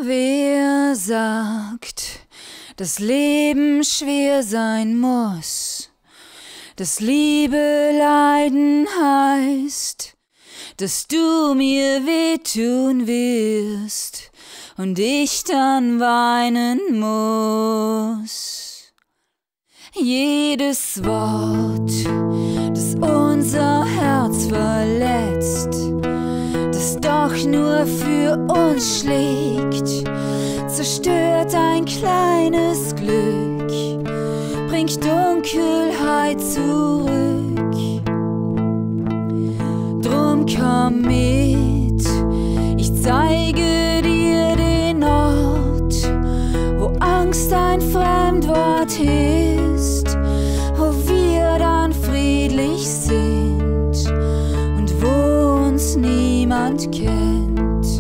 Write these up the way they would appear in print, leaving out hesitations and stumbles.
Wer sagt, dass Leben schwer sein muss, dass Liebe leiden heißt, dass du mir wehtun wirst und ich dann weinen muss. Jedes Wort, das unser Herz verletzt, das doch nur für uns schlägt, zerstört ein kleines Glück, bringt Dunkelheit zurück. Drum komm mit, ich zeige dir den Ort, wo Angst ein Fremdwort ist, wo wir dann friedlich sind und wo uns niemand kennt.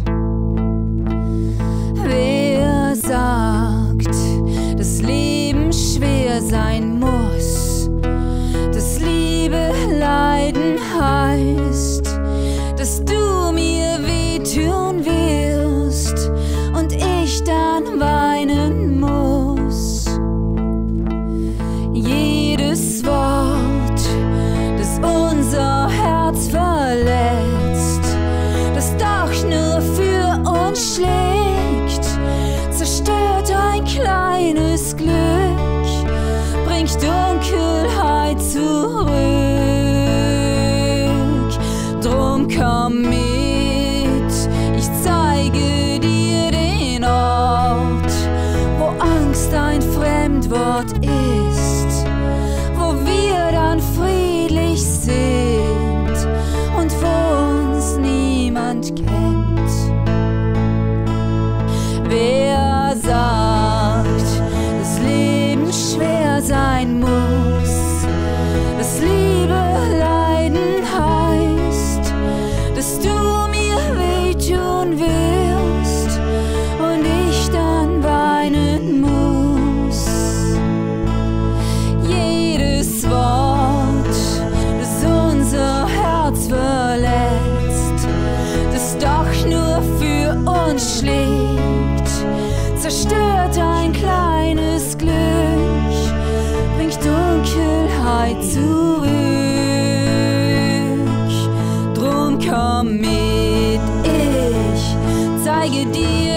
Wer sagt, dass Leben schwer sein muss, dass Liebe leiden heißt, dass du mir wehtun wirst und ich dann weinen muss. Jedes Wort, das unser Herz verletzt, das doch nur für uns schlägt, zerstört ein kleines Glück, bringt Dunkelheit zurück. Drum komm mit, ich zeige dir den Ort, wo Angst ein Fremdwort ist, wo wir dann friedlich sind und wo uns niemand kennt. Wer sagt, dass Leben schwer sein muss, dass Liebe leiden heißt, dass du mir wehtun wirst und ich dann weinen muss. Jedes Wort, das unser Herz verletzt, das doch nur für uns schlägt, zerstört ein kleines Glück, bringt Dunkelheit zurück. Drum komm mit, ich zeige dir